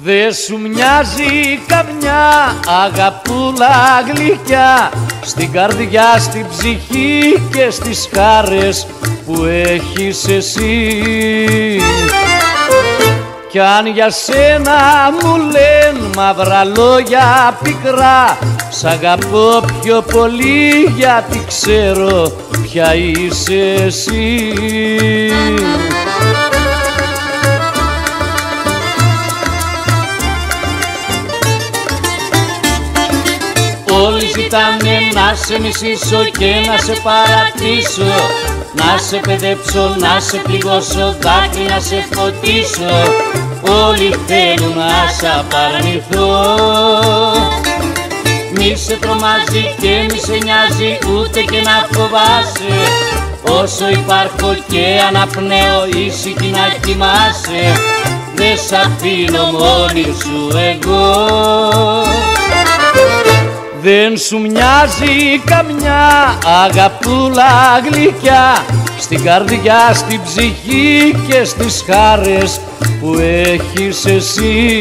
Δε σου μοιάζει καμιά αγαπούλα γλυκιά στην καρδιά, στην ψυχή και στις χάρες που έχεις εσύ. Κι αν για σένα μου λένε μαύρα λόγια πικρά, σ' αγαπώ πιο πολύ γιατί ξέρω ποια είσαι εσύ. Όλοι ζητάνε να σε μισήσω και να σε παρατήσω, να σε παιδέψω, να σε πληγώσω, δάκρυ να σε φωτίσω. Όλοι θέλουν να σ' απαρνηθώ. Μη σε τρομάζει και μη σε νοιάζει ούτε και να φοβάσαι, όσο υπάρχω και αναπνέω ήσυχη να κοιμάσαι. Δε σ' αφήνω μόνη σου εγώ. Δεν σου μοιάζει καμιά αγαπούλα γλυκιά στην καρδιά, στην ψυχή και στις χάρες που έχεις εσύ.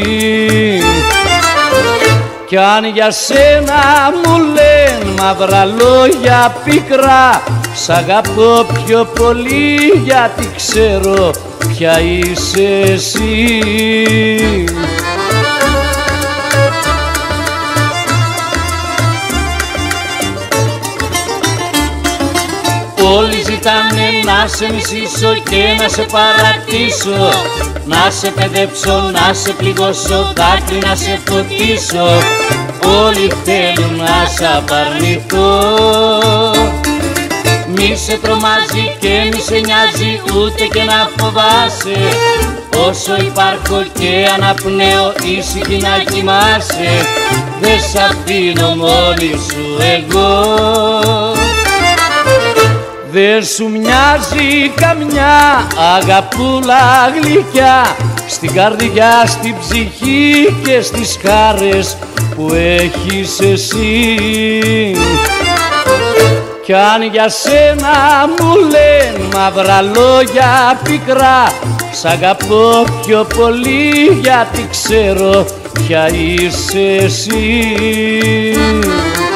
Κι αν για σένα μου λένε μαύρα λόγια πικρά, σ' αγαπώ πιο πολύ γιατί ξέρω ποια είσαι εσύ. Όλοι ζητάνε να σε μισήσω και να σε παρατήσω, να σε παιδέψω, να σε πληγώσω, δάκρυ να σε φωτίσω. Όλοι θέλουν να σ' απαρνηθώ. Μη σε τρομάζει και μη σε νοιάζει ούτε και να φοβάσαι, όσο υπάρχω και αναπνέω ήσυχη να κοιμάσαι. Δε σ' αφήνω μόνη σου εγώ. Δε σου μοιάζει καμιά αγαπούλα γλυκιά στην καρδιά, στην ψυχή και στις χάρες που έχεις εσύ. Κι αν για σένα μου λένε μαύρα λόγια πικρά, σ' αγαπώ πιο πολύ γιατί ξέρω ποια είσαι εσύ.